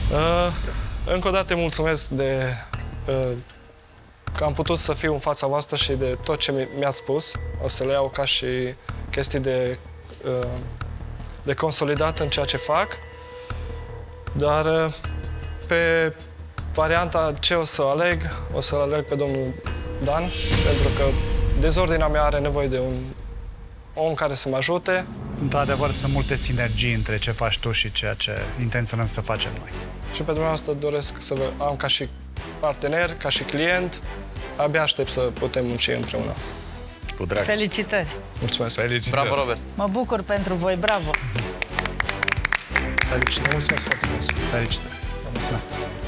Încă o dată mulțumesc că am putut să fiu în fața voastră și de tot ce mi-ați spus. O să le iau ca și chestii de consolidat în ceea ce fac. Dar pe varianta ce o să aleg, o să aleg pe domnul Dan, pentru că dezordinea mea are nevoie de un om care să mă ajute. Într-adevăr, sunt multe sinergii între ce faci tu și ceea ce intenționăm să facem noi. Și pentru dumneavoastră doresc să vă am ca și partener, ca și client. Abia aștept să putem munci împreună. Cu drag. Felicitări! Mulțumesc! Felicitări! Bravo, Robert! Mă bucur pentru voi, bravo! Felicitări! Mulțumesc foarte mult! Felicitări! Mulțumesc!